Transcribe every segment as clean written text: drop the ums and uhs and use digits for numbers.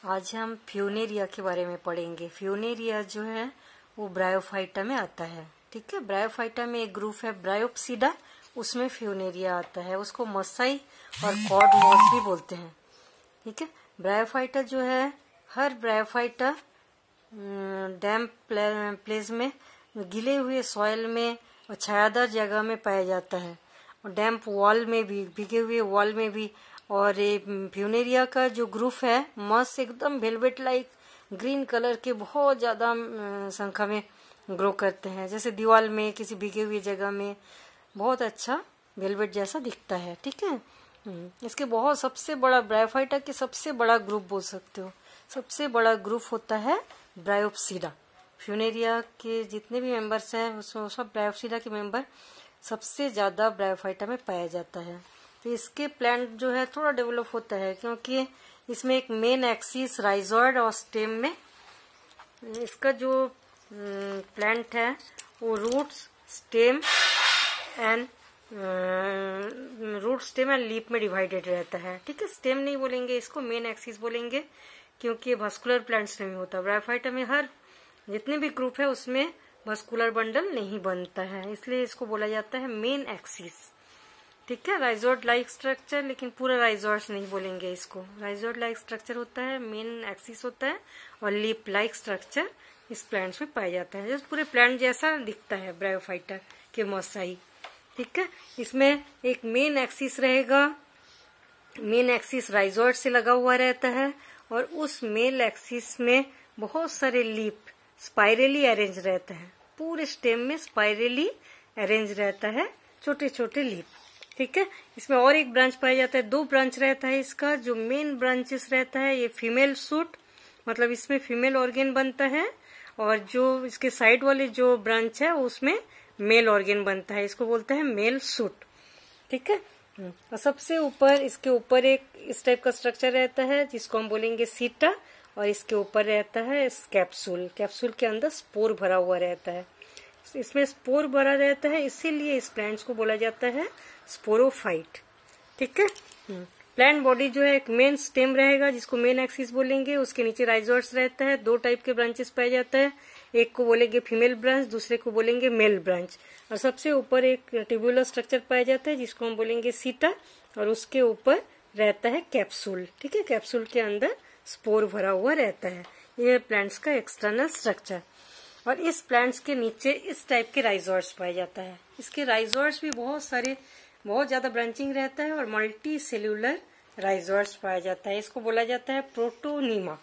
आज हम फ्यूनेरिया के बारे में पढ़ेंगे। फ्यूनेरिया जो है वो ब्रायोफाइटा में आता है। ठीक है, ब्रायोफाइटा में एक ग्रुप है ब्रायोप्सिडा, उसमें फ्यूनेरिया आता है। उसको मसाई और कॉड मॉस भी बोलते हैं। ठीक है, ब्रायोफाइटा जो है, हर ब्रायोफाइटा डैम्प प्लेस में, गिले हुए सॉइल में और छायादार जगह में पाया जाता है, और डैम्प वॉल में भी, भीगे हुए वॉल में भी। और ये फ्यूनेरिया का जो ग्रुप है, मस्त एकदम वेलवेट लाइक ग्रीन कलर के बहुत ज्यादा संख्या में ग्रो करते हैं। जैसे दीवार में, किसी भीगे हुए जगह में बहुत अच्छा वेलवेट जैसा दिखता है। ठीक है, इसके बहुत सबसे बड़ा, ब्रायोफाइटा के सबसे बड़ा ग्रुप बोल सकते हो, सबसे बड़ा ग्रुप होता है ब्रायोप्सिडा। फ्यूनेरिया के जितने भी मेंबर्स हैं वो सब ब्रायोप्सिडा के मेंबर सबसे ज्यादा ब्रायोफाइटा में पाया जाता है। तो इसके प्लांट जो है थोड़ा डेवलप होता है, क्योंकि इसमें एक मेन एक्सिस राइजोइड और स्टेम में इसका जो प्लांट है वो रूट्स, स्टेम एंड लीफ में डिवाइडेड रहता है। ठीक है, स्टेम नहीं बोलेंगे इसको, मेन एक्सिस बोलेंगे, क्योंकि भस्कुलर प्लांट्स नहीं होता। ब्रायोफाइटा में हर जितने भी ग्रुप है उसमें भस्कुलर बंडल नहीं बनता है, इसलिए इसको बोला जाता है मेन एक्सिस। ठीक है, राइजोइड लाइक स्ट्रक्चर, लेकिन पूरा राइजोइड्स नहीं बोलेंगे इसको। राइजोइड लाइक स्ट्रक्चर होता है, मेन एक्सिस होता है, और लीप लाइक स्ट्रक्चर इस प्लांट्स में पाया जाता है। जैसे पूरे प्लांट जैसा दिखता है ब्रायोफाइटा के मोसाई। ठीक है, इसमें एक मेन एक्सिस रहेगा, मेन एक्सिस राइजोइड से लगा हुआ रहता है, और उस मेन एक्सिस में बहुत सारे लीप स्पाइरली अरेंज रहता है। पूरे स्टेम में स्पाइरली अरेंज रहता है, छोटे छोटे लीप। ठीक है, इसमें और एक ब्रांच पाया जाता है, दो ब्रांच रहता है इसका। जो मेन ब्रांचेस रहता है ये फीमेल शूट, मतलब इसमें फीमेल ऑर्गेन बनता है, और जो इसके साइड वाले जो ब्रांच है उसमें मेल ऑर्गेन बनता है, इसको बोलते हैं मेल शूट। ठीक है, और सबसे ऊपर, इसके ऊपर एक इस टाइप का स्ट्रक्चर रहता है जिसको हम बोलेंगे सीटा, और इसके ऊपर रहता है कैप्सूल। कैप्सूल के अंदर स्पोर भरा हुआ रहता है। इसमें स्पोर भरा रहता है, इसीलिए इस प्लांट्स को बोला जाता है स्पोरोफाइट। ठीक है, प्लांट बॉडी जो है एक मेन स्टेम रहेगा जिसको मेन एक्सिस बोलेंगे, उसके नीचे राइजोइड्स रहता है। दो टाइप के ब्रांचेस पाए जाता है, एक को बोलेंगे फीमेल ब्रांच, दूसरे को बोलेंगे मेल ब्रांच। और सबसे ऊपर एक ट्यूबुलर स्ट्रक्चर पाया जाता है जिसको हम बोलेंगे सीटा, और उसके ऊपर रहता है कैप्सूल। ठीक है, कैप्सूल के अंदर स्पोर भरा हुआ रहता है। ये प्लांट्स का एक्सटर्नल स्ट्रक्चर। और इस प्लांट्स के नीचे इस टाइप के राइजोइड्स पाया जाता है। इसके राइजोइड्स भी बहुत सारे, बहुत ज्यादा ब्रांचिंग रहता है, और मल्टी सेल्यूलर राइजोइड्स पाया जाता है। इसको बोला जाता है प्रोटोनीमा।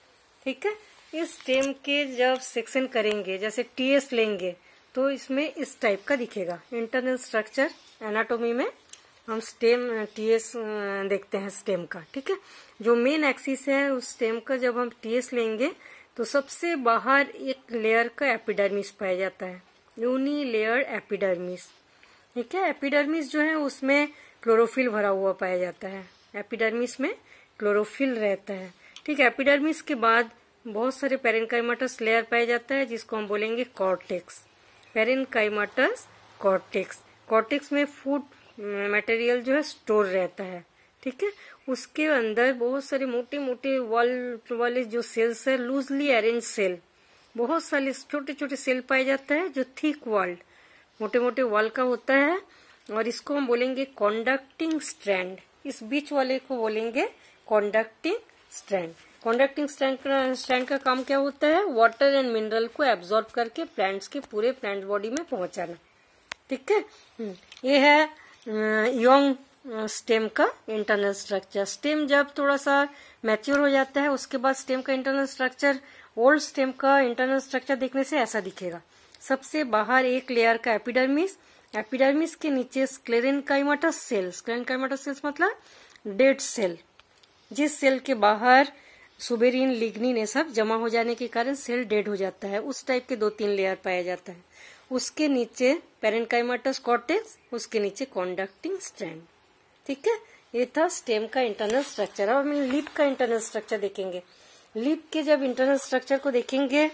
ठीक है, इस स्टेम के जब सेक्शन करेंगे, जैसे टीएस लेंगे, तो इसमें इस टाइप का दिखेगा इंटरनल स्ट्रक्चर। एनाटोमी में हम स्टेम टीएस देखते हैं स्टेम का। ठीक है, जो मेन एक्सिस है उस स्टेम का जब हम टीएस लेंगे तो सबसे बाहर एक लेयर का एपिडर्मिस पाया जाता है, यूनी लेयर एपिडर्मिस। ठीक है, एपिडर्मिस जो है उसमें क्लोरोफिल भरा हुआ पाया जाता है। एपिडर्मिस में क्लोरोफिल रहता है। ठीक है, एपिडर्मिस के बाद बहुत सारे पेरेनकाइमाटस लेयर पाया जाता है जिसको हम बोलेंगे कॉर्टेक्स। Parenchymatous cortex. कॉर्टेक्स में फूड मटेरियल जो है स्टोर रहता है। ठीक है, उसके अंदर बहुत सारे मोटे मोटे वॉल वाले जो सेल्स है, लूजली अरेंज सेल, बहुत सारे छोटे छोटे सेल पाए जाता है जो थिक वॉल्ड, मोटे मोटे वॉल का होता है, और इसको हम बोलेंगे कॉन्डक्टिंग स्ट्रैंड। इस बीच वाले को बोलेंगे कॉन्डक्टिंग स्ट्रैंड। कॉन्डक्टिंग स्ट्रैंड का काम क्या होता है? वाटर एंड मिनरल को एब्जॉर्ब करके प्लांट्स के पूरे प्लांट बॉडी में पहुंचाना। ठीक है, ये है यंग स्टेम का इंटरनल स्ट्रक्चर। स्टेम जब थोड़ा सा मैच्योर हो जाता है उसके बाद स्टेम का इंटरनल स्ट्रक्चर, ओल्ड स्टेम का इंटरनल स्ट्रक्चर देखने से ऐसा दिखेगा। सबसे बाहर एक लेयर का एपिडर्मिस, एपिडर्मिस के नीचे स्क्लेरेनकाइमाटस सेल। स्क्लेरेनकाइमाटस सेल्स मतलब डेड सेल, जिस सेल के बाहर सुबेरिन, लिग्निन ये सब जमा हो जाने के कारण सेल डेड हो जाता है। उस टाइप के 2-3 लेयर पाया जाता है। उसके नीचे पेरेनकाइमाटस कॉर्टेक्स, उसके नीचे कॉन्डक्टिंग स्ट्रैंड। ठीक है, ये था स्टेम का इंटरनल स्ट्रक्चर। और हम लीफ का इंटरनल स्ट्रक्चर देखेंगे। लीफ के जब इंटरनल स्ट्रक्चर को देखेंगे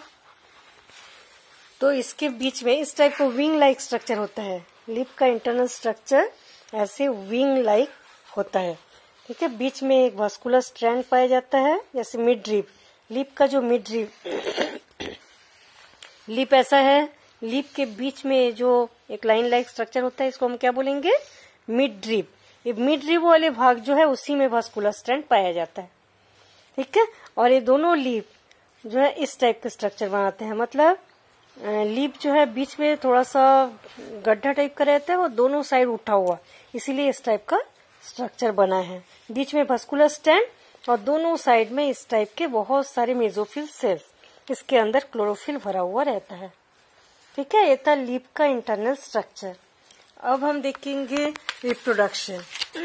तो इसके बीच में इस टाइप का विंग लाइक स्ट्रक्चर होता है। लीफ का इंटरनल स्ट्रक्चर ऐसे विंग लाइक होता है। ठीक है। बीच में एक वास्कुलर स्ट्रैंड पाया जाता है, जैसे मिड रिब। लीफ का जो मिड रिब लीफ ऐसा है, लीफ के बीच में जो एक लाइन लाइक स्ट्रक्चर होता है, इसको हम क्या बोलेंगे, मिड रिब। ये मिड रिब वाले भाग जो है उसी में वास्कुलर स्ट्रैंड पाया जाता है। ठीक है। और ये दोनों लीफ जो है इस टाइप के स्ट्रक्चर बनाते हैं, मतलब लीफ जो है बीच में थोड़ा सा गड्ढा टाइप का रहता है और दोनों साइड उठा हुआ, इसीलिए इस टाइप का स्ट्रक्चर बना है। बीच में वास्कुलर स्टैंड और दोनों साइड में इस टाइप के बहुत सारे मेसोफिल सेल्स, इसके अंदर क्लोरोफिल भरा हुआ रहता है। ठीक है। ये था लीफ का इंटरनल स्ट्रक्चर। अब हम देखेंगे रिप्रोडक्शन।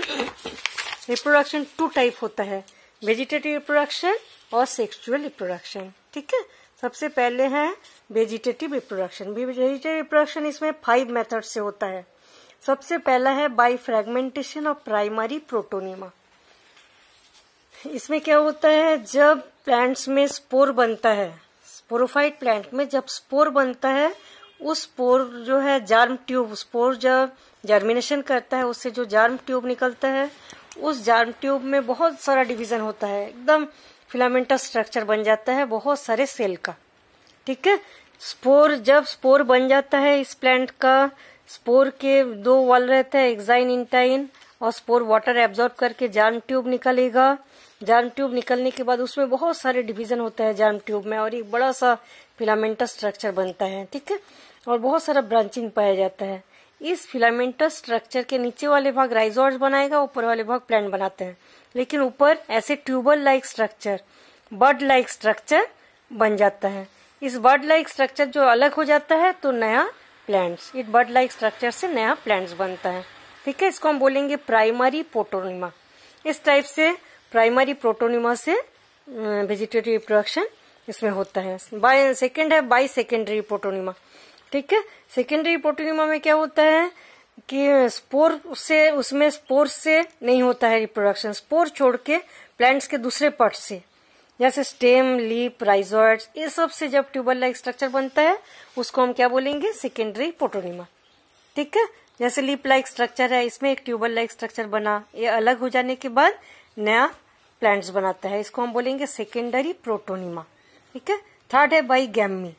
रिप्रोडक्शन 2 टाइप होता है, वेजिटेटिव रिप्रोडक्शन और सेक्सुअल रिप्रोडक्शन। ठीक है। सबसे पहले है वेजिटेटिव रिप्रोडक्शन। वेजिटेटिव रिप्रोडक्शन इसमें 5 मेथड से होता है। सबसे पहला है by fragmentation of primary protonema. इसमें क्या होता है, जब प्लांट्स में स्पोर बनता है, स्पोरोफाइट प्लांट में जब स्पोर बनता है, उस स्पोर जो है जार्म ट्यूब, स्पोर जब जर्मिनेशन करता है उससे जो जार्म ट्यूब निकलता है, उस जार्म ट्यूब में बहुत सारा डिवीजन होता है, एकदम फिलामेंटस स्ट्रक्चर बन जाता है बहुत सारे सेल का। ठीक है। स्पोर जब स्पोर बन जाता है इस प्लांट का, स्पोर के 2 वॉल रहते हैं, एक्साइन इंटाइन, और स्पोर वाटर एब्जॉर्ब करके जार्म ट्यूब निकलेगा। जार्म ट्यूब निकलने के बाद उसमें बहुत सारे डिवीजन होता है जार्म ट्यूब में, और एक बड़ा सा फिलामेंटस स्ट्रक्चर बनता है। ठीक है। और बहुत सारा ब्रांचिंग पाया जाता है। इस फिलामेंटस स्ट्रक्चर के नीचे वाले भाग राइजोइड्स बनाएगा, ऊपर वाले भाग प्लांट बनाते हैं, लेकिन ऊपर ऐसे tubal like structure, bird like structure बन जाता है। इस बर्ड लाइक स्ट्रक्चर जो अलग हो जाता है तो नया प्लांट्स, इस बर्ड लाइक स्ट्रक्चर से नया प्लांट्स बनता है। ठीक है। इसको हम बोलेंगे प्राइमरी प्रोटोनिमा। इस टाइप से प्राइमरी प्रोटोनिमा से वेजिटेटिव रिप्रोडक्शन इसमें होता है। सेकेंड है बाई सेकेंडरी प्रोटोनिमा। ठीक है। सेकेंडरी प्रोटोनिमा में क्या होता है कि स्पोर से, उसमें स्पोर से नहीं होता है रिप्रोडक्शन, स्पोर छोड़ के प्लांट्स के दूसरे पार्ट से, जैसे स्टेम, लीफ, राइजोइड्स, ये सब से जब ट्यूबल लाइक स्ट्रक्चर बनता है उसको हम क्या बोलेंगे, सेकेंडरी प्रोटोनिमा। ठीक है। जैसे लीफ लाइक स्ट्रक्चर है, इसमें एक ट्यूबल लाइक स्ट्रक्चर बना, ये अलग हो जाने के बाद नया प्लांट्स बनाता है, इसको हम बोलेंगे सेकेंडरी प्रोटोनिमा। ठीक है। थर्ड है बाई गैमी।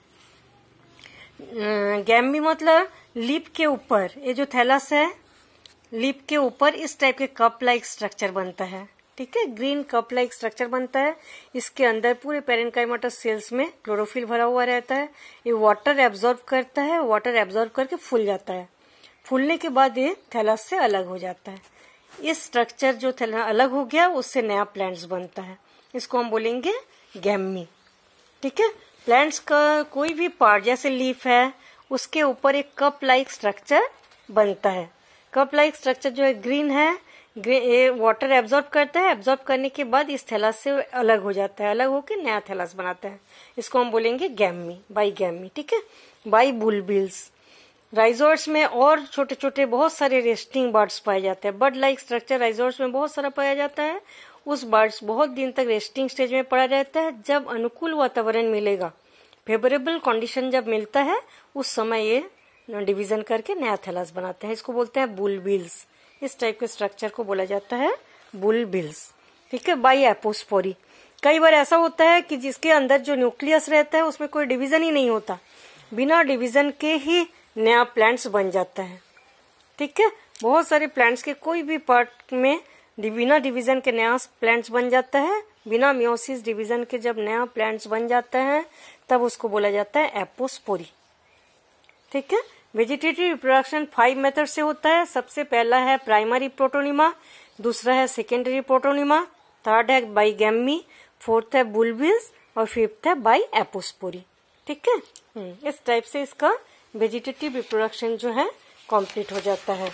गैमी मतलब लीफ के ऊपर, ये जो थैलस है, लीफ के ऊपर इस टाइप के कप लाइक स्ट्रक्चर बनता है। ठीक है। ग्रीन कप लाइक स्ट्रक्चर बनता है, इसके अंदर पूरे पेरेन्काइमेटस सेल्स में क्लोरोफिल भरा हुआ रहता है। ये वाटर एब्जॉर्ब करता है, वाटर एब्जॉर्ब करके फूल जाता है, फूलने के बाद ये थैलस से अलग हो जाता है। इस स्ट्रक्चर जो अलग हो गया उससे नया प्लांट्स बनता है, इसको हम बोलेंगे गैमी। ठीक है। प्लांट्स का कोई भी पार्ट, जैसे लीफ है, उसके ऊपर एक कप लाइक स्ट्रक्चर बनता है। कप लाइक स्ट्रक्चर जो है ग्रीन है, ये वाटर एब्जॉर्ब करता है, एब्जॉर्ब करने के बाद इस थैलस से अलग हो जाता है, अलग होकर नया थैलस बनाता है, इसको हम बोलेंगे गैमी, बाई गैमी। ठीक है। बाई बुलबिल्स। राइजोइड्स में और छोटे छोटे बहुत सारे रेस्टिंग बर्ड्स पाए जाते हैं। बर्ड लाइक स्ट्रक्चर राइजोइड्स में बहुत सारा पाया जाता है। उस बर्ड्स बहुत दिन तक रेस्टिंग स्टेज में पड़ा रहता है। जब अनुकूल वातावरण मिलेगा, फेवरेबल कंडीशन जब मिलता है, उस समय ये डिवीजन करके नया थैलस बनाते हैं, इसको बोलते हैं बुलबिल्स। इस टाइप के स्ट्रक्चर को बोला जाता है बुलबिल्स। ठीक है। By apospory. कई बार ऐसा होता है कि जिसके अंदर जो न्यूक्लियस रहता है उसमें कोई डिवीजन ही नहीं होता, बिना डिवीजन के ही नया प्लांट्स बन जाता है। ठीक है। बहुत सारे प्लांट्स के कोई भी पार्ट में बिना डिवीजन के नया प्लांट्स बन जाता है। बिना मियोसिस डिवीजन के जब नया प्लांट्स बन जाता है तब उसको बोला जाता है एपोस्पोरी। ठीक है। वेजिटेटिव रिप्रोडक्शन 5 मेथड से होता है। सबसे पहला है प्राइमरी प्रोटोनिमा, दूसरा है सेकेंडरी प्रोटोनिमा, थर्ड है बाई गैमी, फोर्थ है बुलबिल्स और फिफ्थ है बाई एपोस्पोरी। ठीक है। इस टाइप से इसका वेजिटेटिव रिप्रोडक्शन जो है कंप्लीट हो जाता है।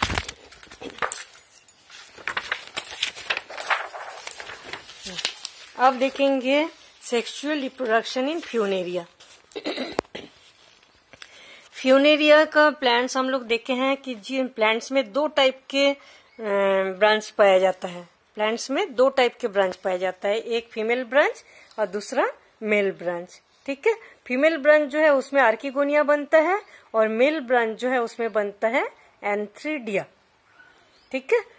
अब देखेंगे sexual reproduction in Funaria. Funaria का प्लांट्स हम लोग देखे हैं कि जिन प्लांट्स में 2 टाइप के ब्रांच पाया जाता है। प्लांट्स में 2 टाइप के ब्रांच पाया जाता है, एक फीमेल ब्रांच और दूसरा मेल ब्रांच। ठीक है। फीमेल ब्रांच जो है उसमें आर्किगोनिया बनता है और मेल ब्रांच जो है उसमें बनता है एंथ्रीडिया। ठीक है।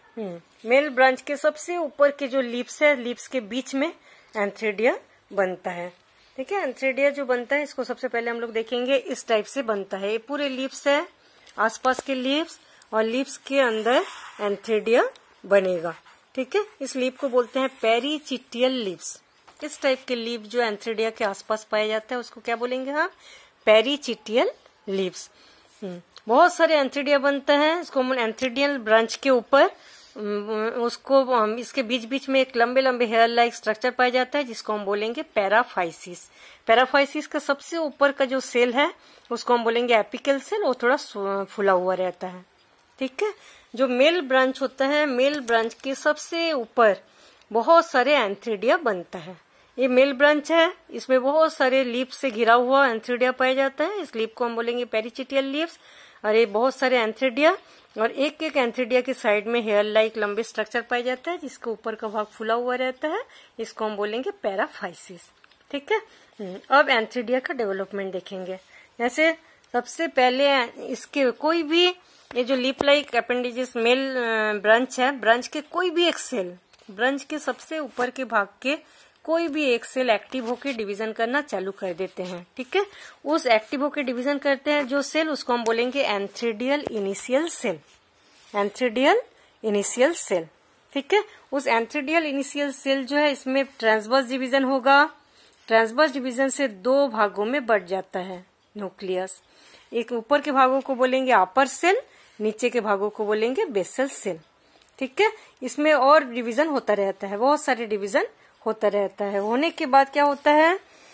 मेल ब्रांच के सबसे ऊपर के जो लीव्स है, लीव्स के बीच में एंथ्रीडिया बनता है। ठीक है, एंथ्रीडिया जो बनता है इसको सबसे पहले हम लोग देखेंगे, इस टाइप से बनता है। ये पूरे लीव्स है, आसपास के लीव्स, और लीव्स के अंदर एंथ्रीडिया बनेगा। ठीक है, इस लीव को बोलते हैं पेरीचिटियल लीव्स। इस टाइप के लीव जो एंथ्रीडिया के आसपास पाया जाता है उसको क्या बोलेंगे हम? Perichaetial leaves. बहुत सारे एंथ्रीडिया बनता है। इसको एंथ्रीडियल ब्रांच के ऊपर उसको इसके बीच बीच में एक लंबे लंबे हेयर लाइक स्ट्रक्चर पाया जाता है जिसको हम बोलेंगे पैराफाइसिस। पैराफाइसिस का सबसे ऊपर का जो सेल है उसको हम बोलेंगे एपिकल सेल, वो थोड़ा फुला हुआ रहता है। ठीक है, जो मेल ब्रांच होता है, मेल ब्रांच के सबसे ऊपर बहुत सारे एंथ्रीडिया बनता है। ये मेल ब्रांच है, इसमें बहुत सारे लीफ से घिरा हुआ एंथ्रीडिया पाया जाता है। इस लीफ को हम बोलेंगे पेरीचिटियल लीव्स। और ये बहुत सारे एंथ्रीडिया, और एक एक एंथ्रीडिया के साइड में हेयर लाइक लंबे स्ट्रक्चर पाया जाता है जिसके ऊपर का भाग फुला हुआ रहता है। इसको हम बोलेंगे पैराफाइसिस। ठीक है, अब एंथ्रीडिया का डेवलपमेंट देखेंगे। जैसे सबसे पहले इसके कोई भी ये जो leaf like appendages male branch है, ब्रांच के कोई भी एक सेल, ब्रांच के सबसे ऊपर के भाग के कोई भी एक सेल एक्टिव होकर डिवीजन करना चालू कर देते हैं। ठीक है, उस एक्टिव होकर डिवीजन करते हैं जो सेल, उसको हम बोलेंगे antheridial initial cell. Antheridial initial cell. ठीक है, उस एंथ्रीडियल इनिशियल सेल जो है इसमें ट्रांसवर्स डिवीजन होगा। ट्रांसवर्स डिवीजन से दो भागों में बढ़ जाता है न्यूक्लियस। एक ऊपर के भागों को बोलेंगे अपर सेल, नीचे के भागों को बोलेंगे बेसल सेल। ठीक है, इसमें और डिवीजन होता रहता है, बहुत सारे डिवीजन होता रहता है। होने के बाद क्या होता है,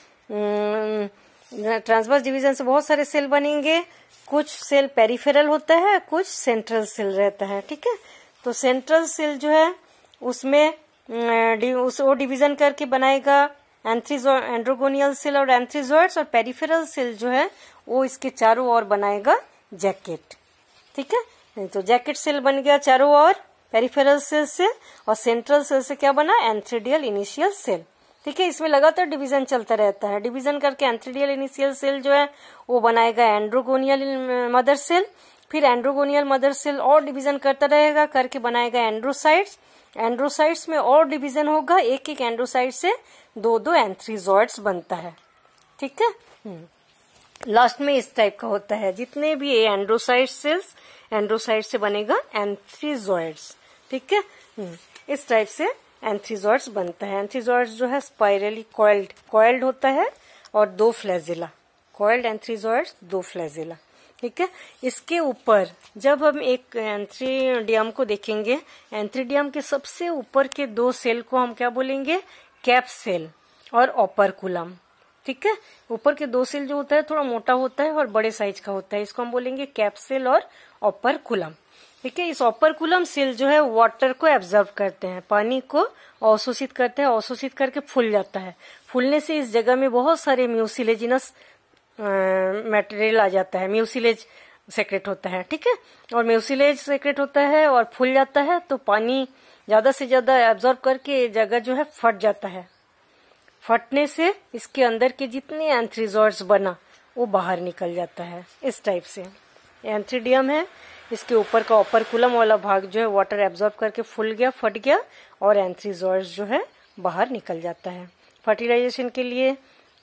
ट्रांसवर्स डिवीजन से बहुत सारे सेल बनेंगे। कुछ सेल पेरिफेरल होता है, कुछ सेंट्रल सेल रहता है। ठीक है, तो सेंट्रल सेल जो है उसमें वो डिवीजन करके बनाएगा एंड्रोगोनियल सेल और एंथ्रीजॉइड्स, और पेरिफेरल सेल जो है वो इसके चारों ओर बनाएगा जैकेट। ठीक है, तो जैकेट सेल बन गया चारों ओर पेरिफेरल सेल से, और सेंट्रल सेल से क्या बना? Antheridial initial cell. ठीक है, इसमें लगातार डिवीजन चलता रहता है। डिवीजन करके एंथ्रीडियल इनिशियल सेल जो है वो बनाएगा एंड्रोगोनियल मदर सेल। फिर एंड्रोगोनियल मदर सेल और डिवीजन करता रहेगा, करके बनाएगा एंड्रोसाइट्स। एंड्रोसाइट्स में और डिवीजन होगा, एक एक एंड्रोसाइट से दो दो एंथ्रीजॉइड्स बनता है। ठीक है, लास्ट में इस टाइप का होता है। जितने भी ये एंड्रोसाइट सेल्स, एंड्रोसाइट से बनेगा एंथ्रीजॉइड्स। ठीक है, इस टाइप से एंथ्रीजॉइड्स बनता है। एंथ्रीजॉइड्स जो है स्पाइरली कॉइल्ड होता है, और दो फ्लैजिला, कॉइल्ड एंथ्रीजॉइड्स, दो फ्लैजिला। ठीक है, इसके ऊपर जब हम एक एंथ्रीडियम को देखेंगे, एंथ्रीडियम के सबसे ऊपर के दो सेल को हम क्या बोलेंगे? कैप सेल और ओपरकुलम। ठीक है, ऊपर के दो सेल जो होता है थोड़ा मोटा होता है और बड़े साइज का होता है, इसको हम बोलेंगे कैप सेल और ओपरकुलम। ठीक है, इस ओपरकुलम सेल जो है वाटर को एब्जॉर्ब करते हैं, पानी को अवशोषित करते हैं, अवशोषित करके फूल जाता है। फूलने से इस जगह में बहुत सारे म्यूसिलेजिनस मटेरियल आ जाता है, म्यूसिलेज सेक्रेट होता है। ठीक है, और म्यूसिलेज सेक्रेट होता है और फूल जाता है, तो पानी ज्यादा से ज्यादा एब्जॉर्ब करके जगह जो है फट जाता है। फटने से इसके अंदर के जितने एंथ्रीजॉइड्स बना वो बाहर निकल जाता है। इस टाइप से एंथ्रीडियम है, इसके ऊपर का ओपरकुलम वाला भाग जो है वाटर एब्जॉर्ब करके फूल गया, फट गया, और एंथ्रीजॉइड्स जो है बाहर निकल जाता है। फर्टिलाइजेशन के लिए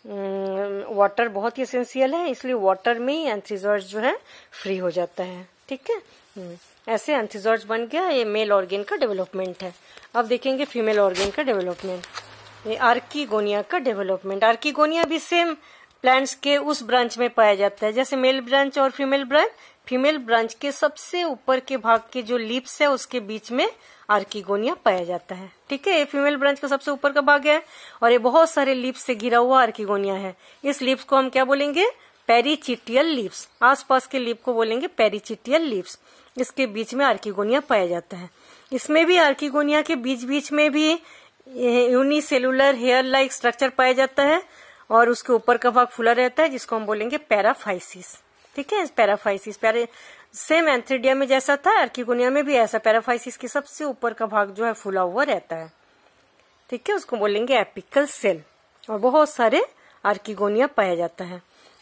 वाटर बहुत ही एसेंशियल है, इसलिए वाटर में ही एंथ्रीजॉइड्स जो है फ्री हो जाता है। ठीक है, ऐसे एंथ्रीजॉइड्स बन गया। ये मेल ऑर्गेन का डेवलपमेंट है। अब देखेंगे फीमेल ऑर्गेन का डेवलपमेंट। ये आर्किगोनिया का डेवलपमेंट। आर्किगोनिया भी सेम प्लांट्स के उस ब्रांच में पाया जाता है जैसे मेल ब्रांच और फीमेल ब्रांच। फीमेल ब्रांच के सबसे ऊपर के भाग के जो लीव्स है उसके बीच में आर्किगोनिया पाया जाता है। ठीक है, ये फीमेल ब्रांच का सबसे ऊपर का भाग है, और ये बहुत सारे लीव्स से घिरा हुआ आर्किगोनिया है। इस लीव्स को हम क्या बोलेंगे? Perichaetial leaves. आसपास के लीव को बोलेंगे पेरीचिटियल लीव्स। इसके बीच में आर्किगोनिया पाया जाता है। इसमें भी आर्किगोनिया के बीच बीच में भी यूनिसेलुलर हेयर लाइक स्ट्रक्चर पाया जाता है, और उसके ऊपर का भाग फुला रहता है जिसको हम बोलेंगे पैराफाइसिस। ठीक है, पैराफाइसिस सेम एंथ्रीडिया में जैसा था, आर्किगोनिया में भी ऐसा पैराफाइसिस के सबसे ऊपर का भाग जो है फुला हुआ रहता है। ठीक है, उसको बोलेंगे एपिकल सेल, और बहुत सारे आर्किगोनिया पाया जाता है।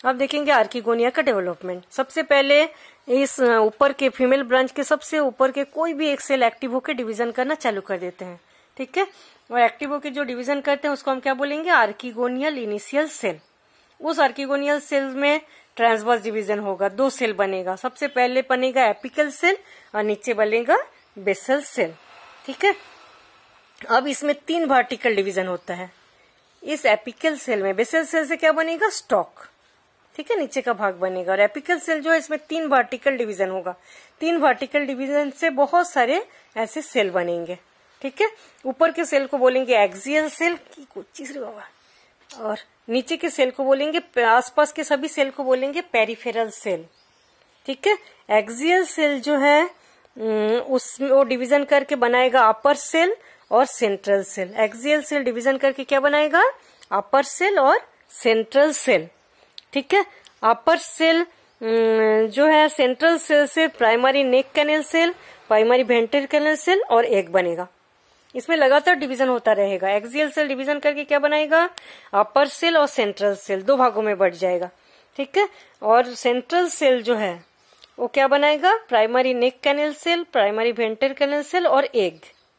अब देखेंगे आर्किगोनिया का डेवलपमेंट। सबसे पहले इस ऊपर के फीमेल ब्रांच के सबसे ऊपर के कोई भी एक सेल एक्टिव होकर डिवीजन करना चालू कर देते हैं, ठीक है। और एक्टिव होकर जो डिवीजन करते हैं उसको हम क्या बोलेंगे, आर्किगोनियल इनिशियल सेल। उस आर्किगोनियल सेल में ट्रांसवर्स डिवीजन होगा, 2 सेल बनेगा। सबसे पहले बनेगा एपिकल सेल और नीचे बनेगा बेसल सेल, ठीक है। अब इसमें 3 वर्टिकल डिवीजन होता है। इस एपिकल सेल में बेसल सेल से क्या बनेगा, स्टॉक, ठीक है, नीचे का भाग बनेगा। और एपिकल सेल जो है इसमें 3 वर्टिकल डिवीजन होगा। 3 वर्टिकल डिवीजन से बहुत सारे ऐसे सेल बनेंगे, ठीक है। ऊपर के सेल को बोलेंगे एक्सियल सेल की चीज बाबा, और नीचे के सेल को बोलेंगे, आसपास के सभी सेल को बोलेंगे पेरिफेरल सेल, ठीक है। एक्सियल सेल जो है उसमें वो डिवीजन करके बनाएगा अपर सेल और central cell. Axial cell division करके क्या बनाएगा, अपर सेल और सेंट्रल सेल, ठीक है। अपर सेल जो है सेंट्रल सेल से primary neck canal cell, primary ventricle cell और एग बनेगा। इसमें लगातार डिवीजन होता रहेगा। एक्सियल सेल डिवीजन करके क्या बनाएगा, अपर सेल और सेंट्रल सेल, 2 भागों में बढ़ जाएगा, ठीक है। और सेंट्रल सेल जो है वो क्या बनाएगा, primary neck canal cell, primary ventricle cell और एग,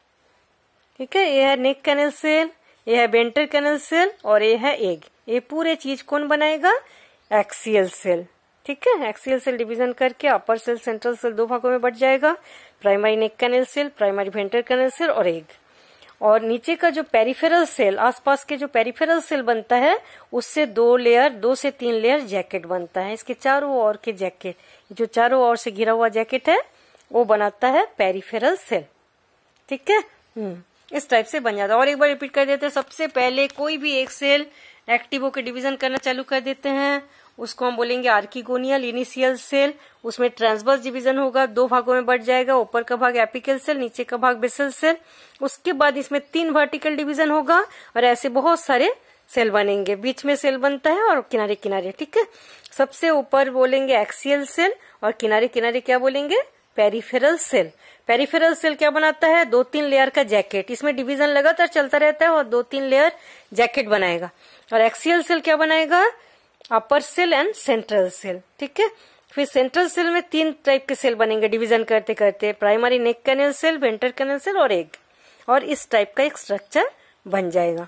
ठीक है। ये है नेक कैनल सेल, ये है वेंट्रिकल सेल और ये है एग। ये पूरे चीज कौन बनाएगा, एक्सियल सेल, ठीक है। एक्सियल सेल डिवीजन करके अपर सेल सेंट्रल सेल 2 भागों में बढ़ जाएगा, primary neck canal cell, primary ventricle cell और एग। और नीचे का जो पेरिफेरल सेल, आसपास के जो पेरिफेरल सेल बनता है उससे 2 से 3 लेयर जैकेट बनता है। इसके चारों ओर के जैकेट, जो चारों ओर से घिरा हुआ जैकेट है वो बनाता है पेरिफेरल सेल, ठीक है। इस टाइप से बन जाता है। और एक बार रिपीट कर देते हैं, सबसे पहले कोई भी एक सेल एक्टिव होकर डिवीजन करना चालू कर देते हैं, उसको हम बोलेंगे आर्किगोनियल इनिशियल सेल। उसमें ट्रांसवर्स डिवीजन होगा, 2 भागों में बढ़ जाएगा, ऊपर का भाग एपिकल सेल, नीचे का भाग बेसल सेल। उसके बाद इसमें 3 वर्टिकल डिवीजन होगा और ऐसे बहुत सारे सेल बनेंगे। बीच में सेल बनता है और किनारे किनारे, ठीक है। सबसे ऊपर बोलेंगे एक्सियल सेल और किनारे किनारे क्या बोलेंगे, पेरिफेरल सेल। पेरिफेरल सेल क्या बनाता है, 2-3 लेयर का जैकेट। इसमें डिवीजन लगातार चलता रहता है और 2-3 लेयर जैकेट बनाएगा। और एक्सियल सेल क्या बनाएगा, upper cell and central cell, ठीक है। फिर सेंट्रल सेल में 3 टाइप के सेल बनेंगे डिवीजन करते करते, primary neck canal cell, ventricle cell और एग। और इस टाइप का एक स्ट्रक्चर बन जाएगा,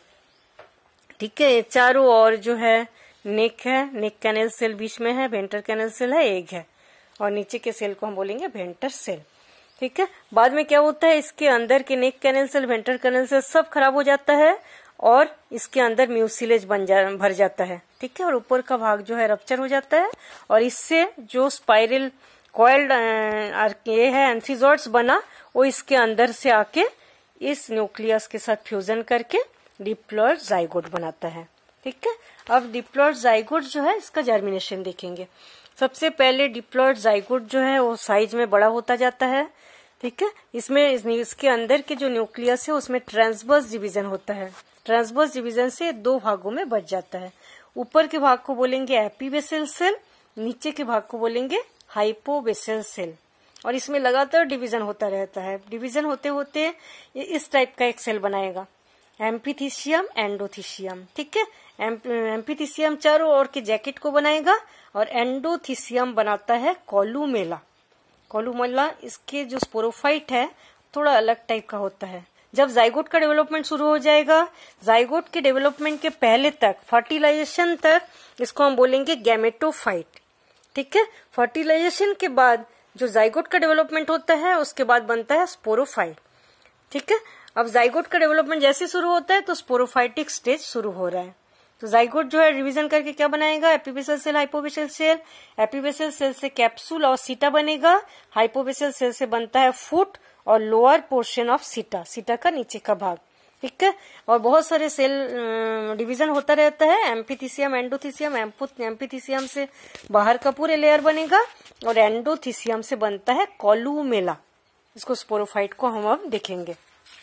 ठीक है। चारों ओर जो है नेक है, नेक कैनल सेल बीच में है, वेंट्रिकल सेल है, एग है, और नीचे के सेल को हम बोलेंगे वेंटर सेल, ठीक है। बाद में क्या होता है, इसके अंदर के neck canal cell, ventricle cell सब खराब हो जाता है और इसके अंदर म्यूसिलेज भर जाता है, ठीक है। और ऊपर का भाग जो है रप्चर हो जाता है और इससे जो स्पाइरल कॉइल्ड ये है एंथीजोइड्स बना, वो इसके अंदर से आके इस न्यूक्लियस के साथ फ्यूजन करके डिप्लॉयड जाइगोट बनाता है, ठीक है। अब डिप्लॉयड जाइगोट जो है इसका जर्मिनेशन देखेंगे। सबसे पहले डिप्लॉयड जाइगोट जो है वो साइज में बड़ा होता जाता है, ठीक है। इसमें इसके अंदर के जो न्यूक्लियस है उसमें ट्रांसवर्स डिवीजन होता है। ट्रांसवर्स डिवीजन से 2 भागों में बढ़ जाता है। ऊपर के भाग को बोलेंगे एपीबेसल सेल, नीचे के भाग को बोलेंगे हाइपोबेसल सेल। और इसमें लगातार डिवीजन होता रहता है। डिवीजन होते होते ये इस टाइप का एक सेल बनाएगा, एम्फीथीशियम, एंडोथीशियम, ठीक है। एम्फीथीशियम चारों ओर के जैकेट को बनाएगा और एंडोथीशियम बनाता है कॉलुमेला। कॉलुमेला इसके जो स्पोरोफाइट है थोड़ा अलग टाइप का होता है। जब जाइगोट का डेवलपमेंट शुरू हो जाएगा, जाइगोट के डेवलपमेंट के पहले तक, फर्टिलाइजेशन तक, इसको हम बोलेंगे गैमेटोफाइट, ठीक है। फर्टिलाइजेशन के बाद जो जाइगोट का डेवलपमेंट होता है उसके बाद बनता है स्पोरोफाइट, ठीक है। अब जाइगोट का डेवलपमेंट जैसे शुरू होता है तो स्पोरोफाइटिक स्टेज शुरू हो रहा है। तो जाइगोट जो है रिवीजन करके क्या बनाएगा, epibasal cell, hypobasal cell. Epibasal cell से कैप्सूल और सीटा बनेगा। हाइपोबेसल सेल से बनता है फुट और लोअर पोर्शन ऑफ सीटा, सीटा का नीचे का भाग, ठीक है। और बहुत सारे सेल डिवीजन होता रहता है। एम्फीथीशियम, एंडोथीशियम, एम्फीथीशियम से बाहर का पूरे लेयर बनेगा और एंडोथीशियम से बनता है कॉलुमेला। इसको स्पोरोफाइट को हम अब देखेंगे।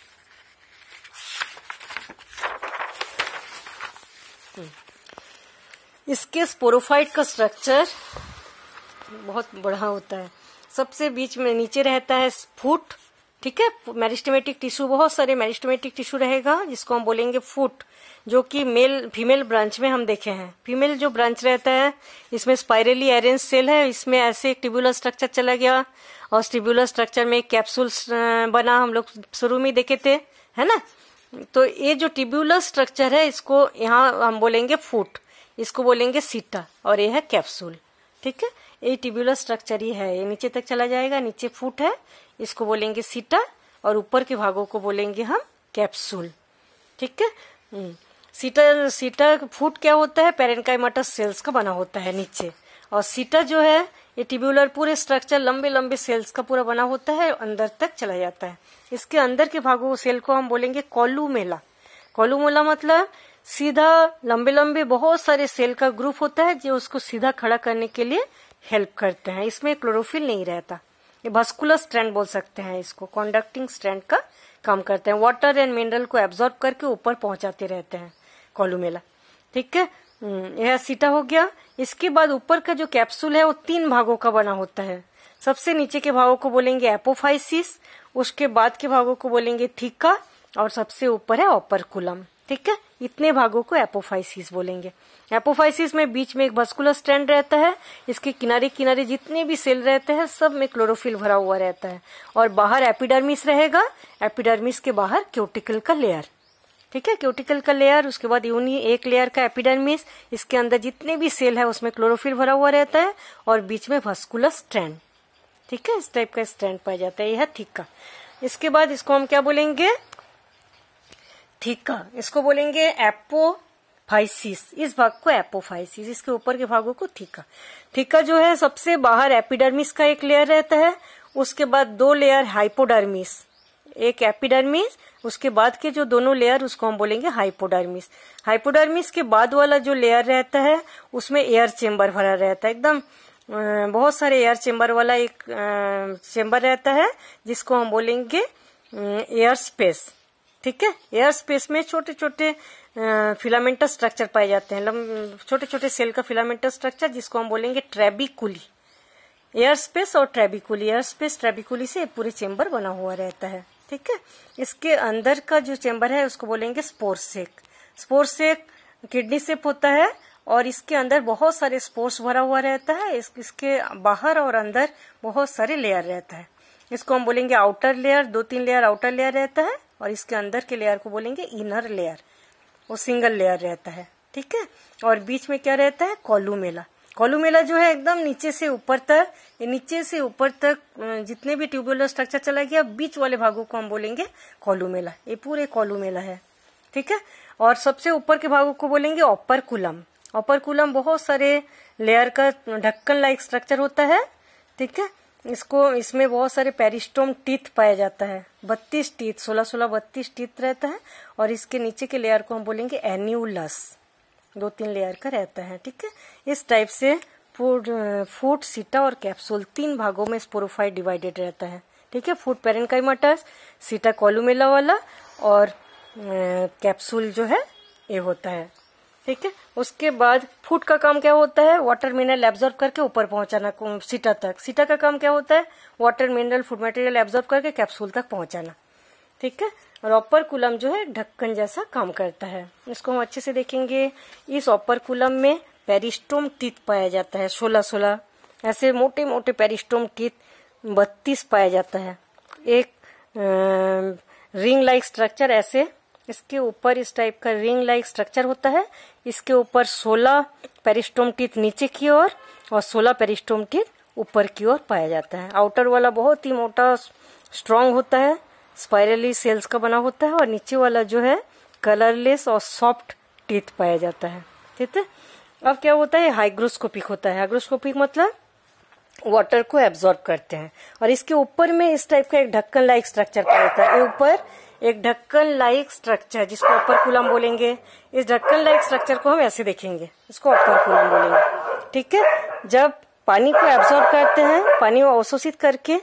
इसके स्पोरोफाइट का स्ट्रक्चर बहुत बड़ा होता है। सबसे बीच में नीचे रहता है फुट, ठीक है। मेरिस्टेमेटिक टिश्यू, बहुत सारे मेरिस्टेमेटिक टिश्यू रहेगा जिसको हम बोलेंगे फुट, जो कि मेल फीमेल ब्रांच में हम देखे हैं। फीमेल जो ब्रांच रहता है इसमें स्पाइरली अरेंज सेल है, इसमें ऐसे एक ट्यूबुलर स्ट्रक्चर चला गया और ट्यूबुलर स्ट्रक्चर में कैप्सूल्स बना, हम लोग शुरू में देखे थे, है ना। तो ये जो ट्यूबुलर स्ट्रक्चर है इसको यहाँ हम बोलेंगे फुट, इसको बोलेंगे सीटा, और ये है कैप्सूल। ठीक है, ये ट्यूबुलर स्ट्रक्चर ही है, ये नीचे तक चला जाएगा, नीचे फुट है, इसको बोलेंगे सीटा, और ऊपर के भागों को बोलेंगे हम कैप्सूल। ठीक है। सीटा फुट क्या होता है, पैरेन्काइमाटस सेल्स का बना होता है नीचे, और सीटा जो है ये ट्यूबुलर पूरे स्ट्रक्चर लंबे लंबे सेल्स का पूरा बना होता है, अंदर तक चला जाता है। इसके अंदर के भागों सेल को हम बोलेंगे कॉलुमेला। कॉलुमेला मतलब सीधा लंबे लंबे बहुत सारे सेल का ग्रुप होता है जो उसको सीधा खड़ा करने के लिए हेल्प करते हैं। इसमें क्लोरोफिल नहीं रहता, ये वास्कुलर स्ट्रैंड बोल सकते हैं इसको, कंडक्टिंग स्ट्रैंड का काम करते हैं, वाटर एंड मिनरल को एब्जॉर्ब करके ऊपर पहुंचाते रहते हैं कॉलुमेला। ठीक है, यह सीटा हो गया। इसके बाद ऊपर का जो कैप्सूल है वो 3 भागों का बना होता है। सबसे नीचे के भागों को बोलेंगे एपोफाइसिस, उसके बाद के भागों को बोलेंगे थीका, और सबसे ऊपर है ओपर्कुलम। ठीक है, इतने भागों को एपोफाइसिस बोलेंगे। एपोफाइसिस में बीच में एक वास्कुलर स्ट्रैंड रहता है, इसके किनारे किनारे जितने भी सेल रहते हैं सब में क्लोरोफिल भरा हुआ रहता है, और बाहर एपिडर्मिस रहेगा, एपिडर्मिस के बाहर क्यूटिकल का लेयर। ठीक है, क्यूटिकल का लेयर, उसके बाद यूनी एक लेयर का एपिडर्मिस, इसके अंदर जितने भी सेल है उसमें क्लोरोफिल भरा हुआ रहता है, और बीच में वास्कुलर स्ट्रैंड। ठीक है, इस टाइप का स्ट्रैंड पाया जाता है, यह है थीका। इसके बाद इसको हम क्या बोलेंगे, थीका, इसको बोलेंगे एपोफाइसिस, इस भाग को एपोफाइसिस, इसके ऊपर के भागों को थीका। थीका जो है सबसे बाहर एपिडर्मिस का एक लेयर रहता है, उसके बाद 2 लेयर हाइपोडर्मिस, एक एपिडर्मिस, उसके बाद के जो दोनों लेयर उसको हम बोलेंगे हाइपोडर्मिस। हाइपोडर्मिस के बाद वाला जो लेयर रहता है उसमें एयर चेम्बर भरा रहता है, एकदम बहुत सारे एयर चेम्बर वाला एक चेम्बर रहता है जिसको हम बोलेंगे एयर स्पेस। ठीक है, एयर स्पेस में छोटे छोटे फिलामेंटस स्ट्रक्चर पाए जाते हैं, छोटे छोटे सेल का फिलामेंटस स्ट्रक्चर जिसको हम बोलेंगे ट्रेबिकुली। एयर स्पेस और ट्रेबिकुली, एयर स्पेस ट्रेबिकुली से पूरे चेम्बर बना हुआ रहता है। ठीक है, इसके अंदर का जो चेम्बर है उसको बोलेंगे spore sac. Spore sac kidney shape होता है, और इसके अंदर बहुत सारे स्पोर्स भरा हुआ रहता है, इसके बाहर और अंदर बहुत सारे लेयर रहता है, इसको हम बोलेंगे outer layer, 2-3 layer outer layer रहता है, और इसके अंदर के लेयर को बोलेंगे इनर लेयर, वो सिंगल लेयर रहता है। ठीक है, और बीच में क्या रहता है, कॉलुमेला। कॉलुमेला जो है एकदम नीचे से ऊपर तक, ये नीचे से ऊपर तक जितने भी ट्यूबुलर स्ट्रक्चर चला गया, बीच वाले भागों को हम बोलेंगे कॉलुमेला, ये पूरे कॉलुमेला है। ठीक है, और सबसे ऊपर के भागों को बोलेंगे ओपर्कुलम। ओपर्कुलम बहुत सारे लेयर का ढक्कन लाइक स्ट्रक्चर होता है। ठीक है, इसमें बहुत सारे पेरिस्टोम टीथ पाया जाता है, 32 टीथ, 16-32 टीथ रहता है, और इसके नीचे के लेयर को हम बोलेंगे एन्यूलस, 2-3 लेयर का रहता है। ठीक है, इस टाइप से फूट, सीटा और कैप्सूल 3 भागों में स्पोरोफाइट डिवाइडेड रहता है। ठीक है, फूट पैरेन्काइमाटस, सीटा कॉलुमेला वाला, और कैप्सूल जो है ये होता है। ठीक है, उसके बाद फूट का काम क्या होता है, वाटर मिनरल एब्जॉर्ब करके ऊपर पहुंचाना सीटा तक। सीटा का काम क्या होता है, water mineral food material absorb करके कैप्सूल तक पहुंचाना। ठीक है, और ओपर्कुलम जो है ढक्कन जैसा काम करता है, इसको हम अच्छे से देखेंगे। इस ओपर्कुलम में पेरिस्टोम टीथ पाया जाता है, 16 ऐसे मोटे मोटे पेरिस्टोम टीथ 32 पाया जाता है। एक रिंग लाइक स्ट्रक्चर ऐसे इसके ऊपर इस टाइप का रिंग लाइक स्ट्रक्चर होता है, इसके ऊपर 16 पेरिस्टोम टीथ नीचे की ओर और 16 पेरिस्टोम टीथ ऊपर की ओर पाया जाता है। आउटर वाला बहुत ही मोटा स्ट्रांग होता है, स्पाइरली सेल्स का बना होता है, और नीचे वाला जो है कलरलेस और सॉफ्ट टीथ पाया जाता है। ठीक है, अब क्या होता है, हाइग्रोस्कोपिक होता है। हाइग्रोस्कोपिक मतलब वाटर को एब्जॉर्ब करते हैं, और इसके ऊपर में इस टाइप का एक ढक्कन लाइक स्ट्रक्चर पाया जाता है। ऊपर एक ढक्कन लाइक स्ट्रक्चर जिसको ओपर्कुलम बोलेंगे, इस ढक्कन लाइक स्ट्रक्चर को हम ऐसे देखेंगे, इसको ओपर्कुलम बोलेंगे। ठीक है, जब पानी को एब्जॉर्ब करते हैं, पानी को अवशोषित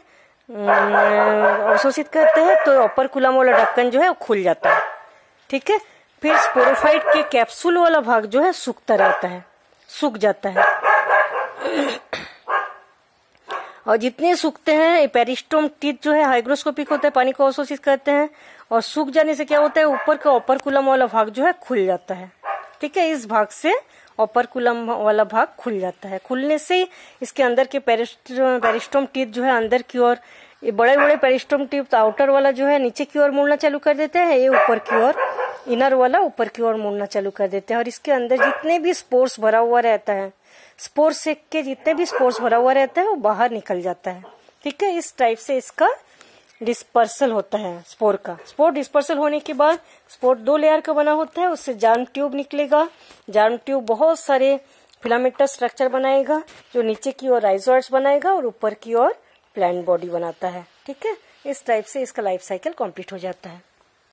करते हैं तो ओपर्कुलम वाला ढक्कन जो है वो खुल जाता है। ठीक है, फिर स्पोरोफाइट के कैप्सूल वाला भाग जो है सूखता रहता है, सूख जाता है, और जितने सूखते हैं पेरिस्टोम टीथ जो है हाइग्रोस्कोपिक होता है, पानी को अवशोषित करते हैं, और सूख जाने से क्या होता है ऊपर का ओपरकुलम वाला भाग जो है खुल जाता है। ठीक है, इस भाग से ओपरकुलम वाला भाग खुल जाता है। खुलने से इसके अंदर के पेरिस्टोम टीथ जो है अंदर की ओर, ये बड़े बड़े पेरिस्टोम टीथ आउटर वाला जो है नीचे की ओर मुड़ना चालू कर देते हैं, ये ऊपर की ओर इनर वाला ऊपर की ओर मुड़ना चालू कर देते हैं। और इसके अंदर जितने भी स्पोर्स भरा हुआ रहता है, स्पोर सेक के जितने भी स्पोर्स भरा हुआ रहता है वो बाहर निकल जाता है। ठीक है, इस टाइप से इसका डिस्पर्सल होता है स्पोर का। स्पोर डिस्पर्सल होने के बाद स्पोर 2 लेयर का बना होता है, उससे जार्म ट्यूब निकलेगा। जार्म ट्यूब बहुत सारे फिलामेंटस स्ट्रक्चर बनाएगा जो नीचे की ओर राइजोइड्स बनाएगा और ऊपर की ओर प्लांट बॉडी बनाता है। ठीक है, इस टाइप से इसका लाइफ साइकिल कंप्लीट हो जाता है।